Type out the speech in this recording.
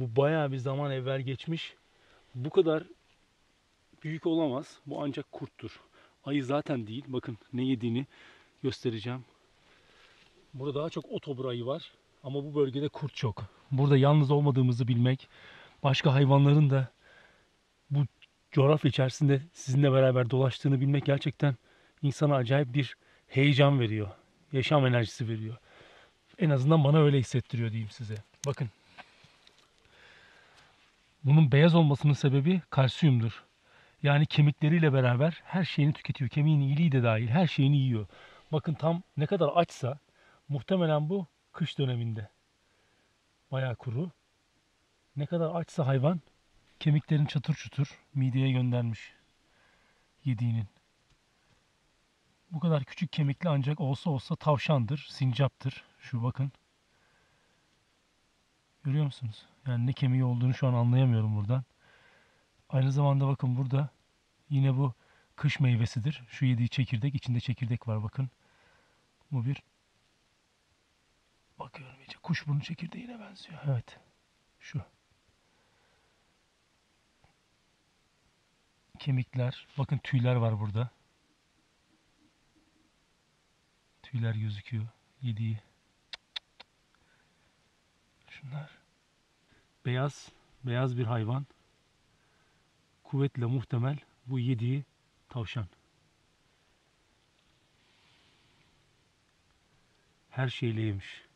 Bu bayağı bir zaman evvel geçmiş. Bu kadar büyük olamaz. Bu ancak kurttur. Ayı zaten değil. Bakın ne yediğini göstereceğim. Burada daha çok otobur ayı var. Ama bu bölgede kurt çok. Burada yalnız olmadığımızı bilmek, başka hayvanların da bu coğrafya içerisinde sizinle beraber dolaştığını bilmek gerçekten insana acayip bir heyecan veriyor. Yaşam enerjisi veriyor. En azından bana öyle hissettiriyor diyeyim size. Bakın. Bunun beyaz olmasının sebebi kalsiyumdur. Yani kemikleriyle beraber her şeyini tüketiyor. Kemiğin iyiliği de dahil her şeyini yiyor. Bakın tam ne kadar açsa muhtemelen bu kış döneminde. Bayağı kuru. Ne kadar açsa hayvan kemiklerini çatır çutur mideye göndermiş yediğinin. Bu kadar küçük kemikli ancak olsa tavşandır, sincaptır. Şu bakın. Görüyor musunuz? Yani ne kemiği olduğunu şu an anlayamıyorum buradan. Aynı zamanda bakın burada yine bu kış meyvesidir. Şu yediği çekirdek, içinde çekirdek var bakın. Bu bir bakıyorum iyice kuşburnu çekirdeğine benziyor. Evet. Şu. Kemikler. Bakın tüyler var burada. Tüyler gözüküyor. Yediği. Şunlar. Beyaz. Beyaz bir hayvan. Kuvvetle muhtemel bu yediği tavşan. Her şeyle yemiş.